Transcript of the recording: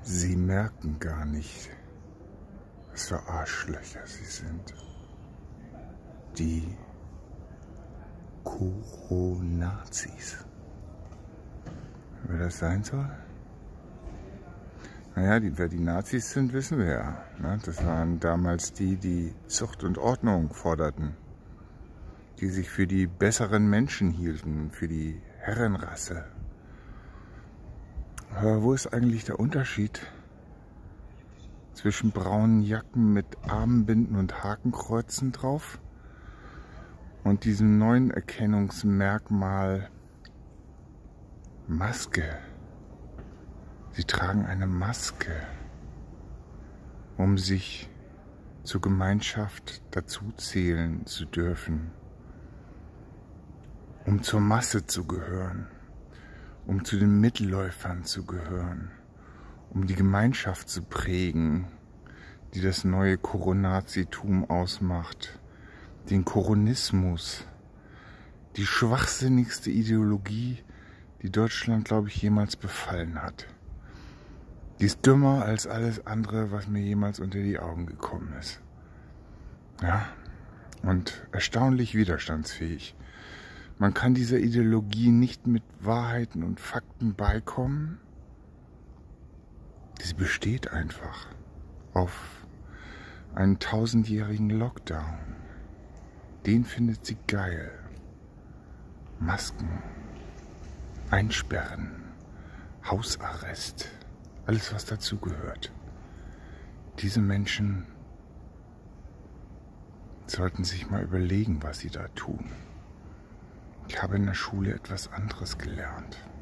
Sie merken gar nicht, was für Arschlöcher sie sind. Die Coronazis. Wer das sein soll? Naja, wer die Nazis sind, wissen wir ja. Ne? Das waren damals die, die Zucht und Ordnung forderten. Die sich für die besseren Menschen hielten, für die Herrenrasse. Aber wo ist eigentlich der Unterschied zwischen braunen Jacken mit Armbinden und Hakenkreuzen drauf und diesem neuen Erkennungsmerkmal Maske? Sie tragen eine Maske, um sich zur Gemeinschaft dazuzählen zu dürfen, um zur Masse zu gehören, um zu den Mitläufern zu gehören, um die Gemeinschaft zu prägen, die das neue Coronazitum ausmacht, den Coronismus, die schwachsinnigste Ideologie, die Deutschland, glaube ich, jemals befallen hat. Die ist dümmer als alles andere, was mir jemals unter die Augen gekommen ist. Ja, und erstaunlich widerstandsfähig. Man kann dieser Ideologie nicht mit Wahrheiten und Fakten beikommen. Sie besteht einfach auf einen 1000-jährigen Lockdown. Den findet sie geil. Masken, Einsperren, Hausarrest, alles was dazugehört. Diese Menschen sollten sich mal überlegen, was sie da tun. Ich habe in der Schule etwas anderes gelernt.